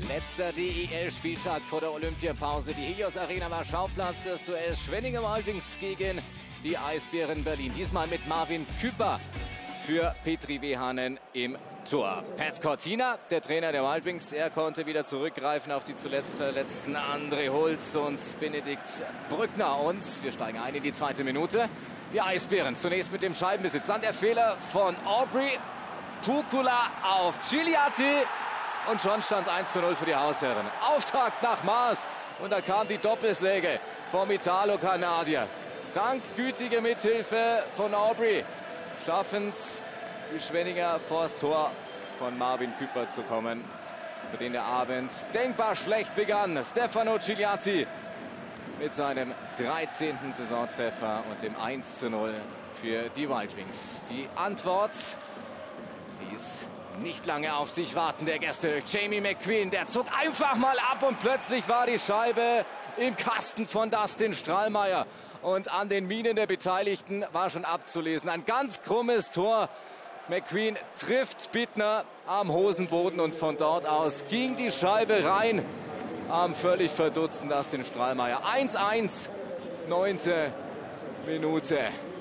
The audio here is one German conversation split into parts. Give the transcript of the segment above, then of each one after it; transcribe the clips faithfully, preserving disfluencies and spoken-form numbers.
Letzter D E L-Spieltag vor der Olympiapause. Die Helios Arena war Schauplatz des Duells Schwenningen Wildwings gegen die Eisbären Berlin. Diesmal mit Marvin Küpper für Petri Vehanen im Tor. Pat Cortina, der Trainer der Wildwings, er konnte wieder zurückgreifen auf die zuletzt verletzten André Holz und Benedikt Brückner. Und wir steigen ein in die zweite Minute. Die Eisbären zunächst mit dem Scheibenbesitz. Dann der Fehler von Aubrey. Pukula auf Gigliati. Und schon stand es eins zu null für die Hausherren. Auftakt nach Maß. Und da kam die Doppelsäge vom Italo-Kanadier. Dank gütiger Mithilfe von Aubrey schaffen es die Schwenninger vors Tor von Marvin Küpper zu kommen, für den der Abend denkbar schlecht begann. Stefano Gigliati mit seinem dreizehnten Saisontreffer und dem eins zu null für die Wildwings. Die Antwort ließ nicht lange auf sich warten, der Gäste. Jamie McQueen, der zog einfach mal ab und plötzlich war die Scheibe im Kasten von Dustin Strahlmeier. Und an den Mienen der Beteiligten war schon abzulesen. Ein ganz krummes Tor. McQueen trifft Bittner am Hosenboden und von dort aus ging die Scheibe rein am völlig verdutzten Dustin Strahlmeier. eins eins, neunte Minute.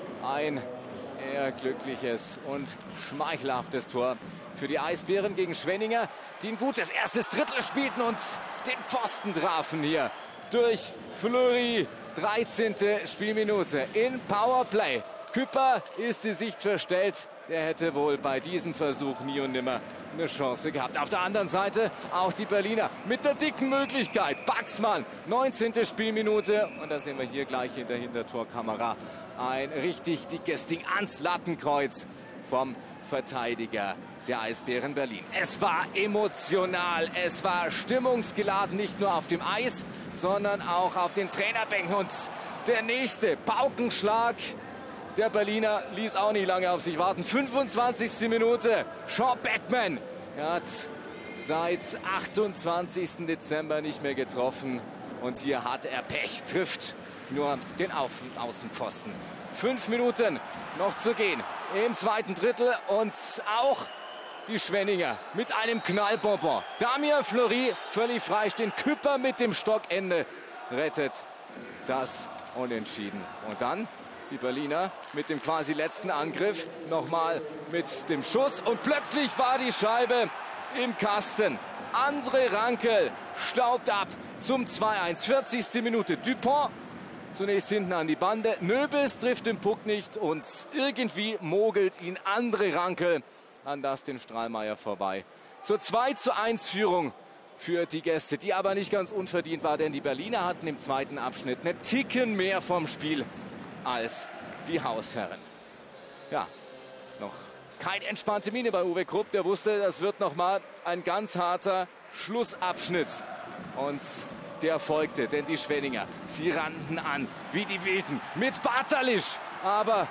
Ein eher glückliches und schmeichelhaftes Tor für die Eisbären gegen Schwenninger, die ein gutes erstes Drittel spielten und den Pfosten trafen hier durch Fleury. dreizehnte Spielminute in Powerplay. Küpper ist die Sicht verstellt. Der hätte wohl bei diesem Versuch nie und nimmer eine Chance gehabt. Auf der anderen Seite auch die Berliner mit der dicken Möglichkeit. Baxmann, neunzehnte Spielminute. Und da sehen wir hier gleich in der Hintertorkamera ein richtig dickes Ding ans Lattenkreuz vom Verteidiger der Eisbären Berlin. Es war emotional, es war stimmungsgeladen, nicht nur auf dem Eis, sondern auch auf den Trainerbänken. Und der nächste Paukenschlag der Berliner ließ auch nicht lange auf sich warten. fünfundzwanzigste Minute. Sean Beckman. Er hat seit achtundzwanzigsten Dezember nicht mehr getroffen. Und hier hat er Pech. Trifft nur den Auf- und Außenpfosten. Fünf Minuten noch zu gehen im zweiten Drittel. Und auch die Schwenninger mit einem Knallbonbon. Damien Fleury völlig freistehen. Küpper mit dem Stockende rettet das Unentschieden. Und dann die Berliner mit dem quasi letzten Angriff nochmal mit dem Schuss. Und plötzlich war die Scheibe im Kasten. André Rankel staubt ab zum zwei eins. vierzigste Minute. Dupont zunächst hinten an die Bande. Nöbels trifft den Puck nicht und irgendwie mogelt ihn André Rankel an Dustin Strahlmeier vorbei. Zur zwei zu eins Führung für die Gäste, die aber nicht ganz unverdient war, denn die Berliner hatten im zweiten Abschnitt einen Ticken mehr vom Spiel als die Hausherren. Ja, noch keine entspannte Miene bei Uwe Krupp. Der wusste, das wird noch mal ein ganz harter Schlussabschnitt. Und der folgte, denn die Schwenninger, sie rannten an wie die Wilden mit Bartalisch. Aber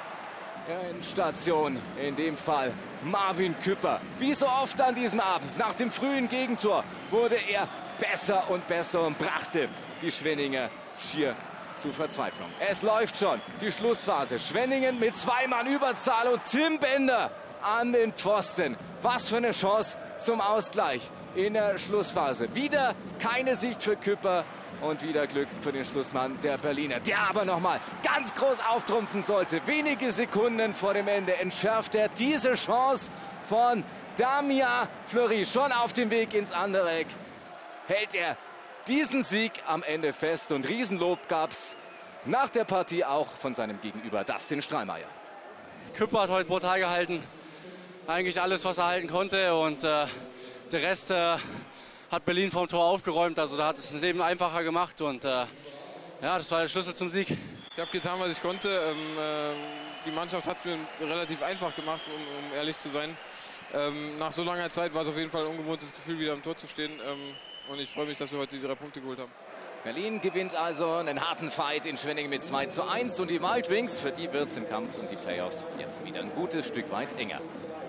in Station, in dem Fall Marvin Küpper. Wie so oft an diesem Abend, nach dem frühen Gegentor, wurde er besser und besser und brachte die Schwenninger schier zu Verzweiflung. Es läuft schon die Schlussphase. Schwenningen mit zwei Mann Überzahl und Tim Bender an den Pfosten. Was für eine Chance zum Ausgleich in der Schlussphase. Wieder keine Sicht für Küpper und wieder Glück für den Schlussmann der Berliner, der aber nochmal ganz groß auftrumpfen sollte. Wenige Sekunden vor dem Ende entschärft er diese Chance von Damien Fleury. Schon auf dem Weg ins andere Eck hält er diesen Sieg am Ende fest. Und Riesenlob gab es nach der Partie auch von seinem Gegenüber Dustin Strahlmeier. Küpper hat heute brutal gehalten. Eigentlich alles, was er halten konnte. Und äh, der Rest äh, hat Berlin vom Tor aufgeräumt. Also da hat es das Leben einfacher gemacht. Und äh, ja, das war der Schlüssel zum Sieg. Ich habe getan, was ich konnte. Ähm, äh, die Mannschaft hat es mir relativ einfach gemacht, um, um ehrlich zu sein. Ähm, nach so langer Zeit war es auf jeden Fall ein ungewohntes Gefühl, wieder am Tor zu stehen. Ähm, Und ich freue mich, dass wir heute die drei Punkte geholt haben. Berlin gewinnt also einen harten Fight in Schwenningen mit zwei zu eins. Und die Wildwings, für die wird es im Kampf um die Playoffs jetzt wieder ein gutes Stück weit enger.